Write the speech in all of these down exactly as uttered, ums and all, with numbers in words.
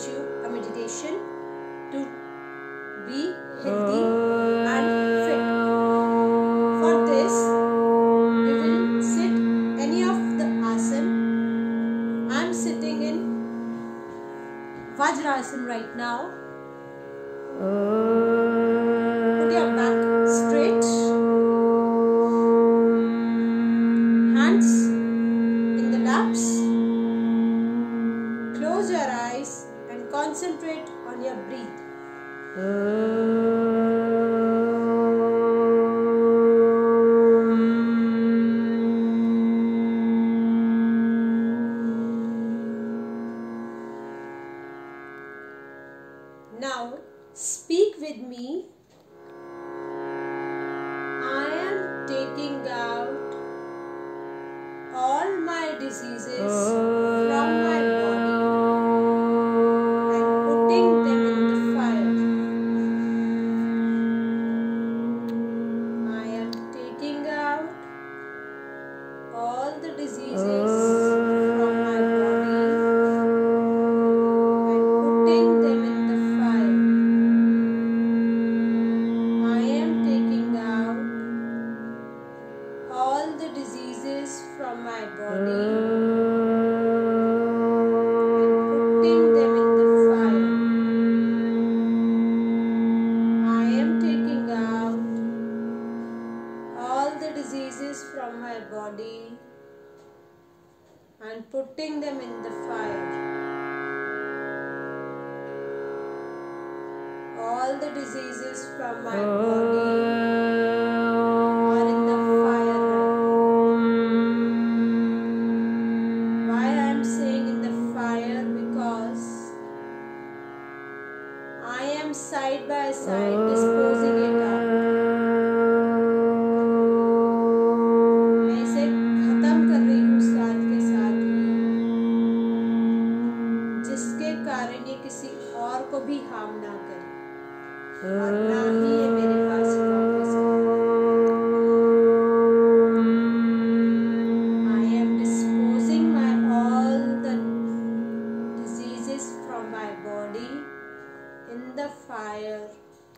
teach you a meditation to be healthy and fit. For this, we will sit any of the asana. I am sitting in Vajrasana right now. Put your back straight, hands in the laps. Close your eyes and concentrate on your breath. Now speak with me. I am taking out all my diseases from my body and putting them in the fire. I am taking out all the diseases from my body and putting them in the fire. I am taking out all the diseases from my body and putting them in the fire. I am taking out all the diseases from my body and putting them in the fire. All the diseases from my body are in the fire right now. Why I am saying in the fire? Because I am side by side disposing it out. मैं इसे खत्म कर रही हूँ साथ के साथ ही, जिसके कारण ये किसी और को भी हार्म ना करे और ना ही ये मेरे पास वापस आए। I am disposing my all the diseases from my body in the fire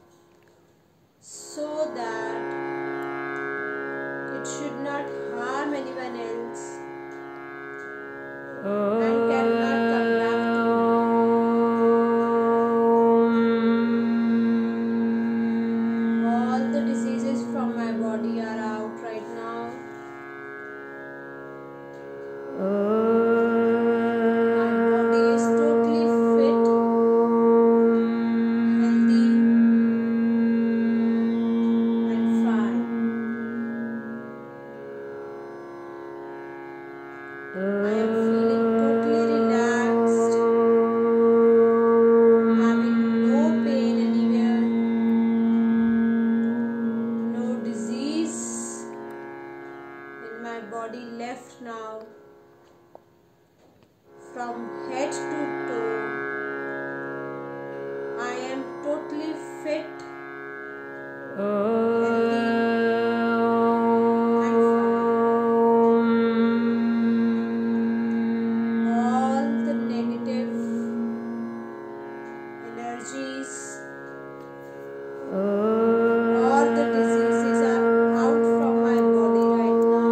so that it should not harm anyone else and cannot come back to me. All the diseases from my body are out right now. My body is totally fit, healthy and fine. I am feeling totally relaxed, having no pain anywhere, no disease in my body left now. From head to toe, I am totally fit, healthy and fine. All the negative energies or the diseases are out from my body right now.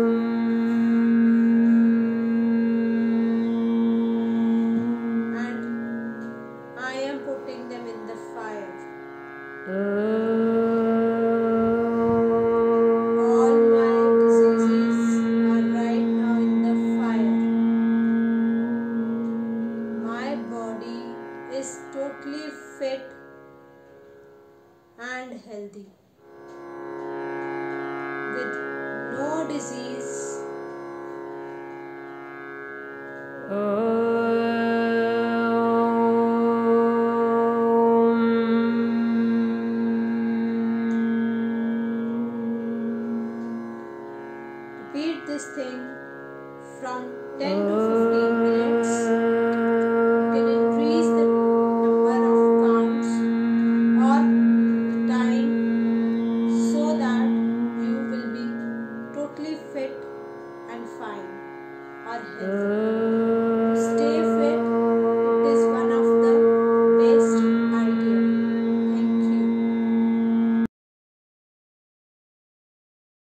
And I am putting them in the fire. All my diseases are right now in the fire. My body is totally fit and healthy with no disease. Repeat this thing from ten to fifteen minutes. You can increase the number of counts or the time so that you will be totally fit and fine or healthy.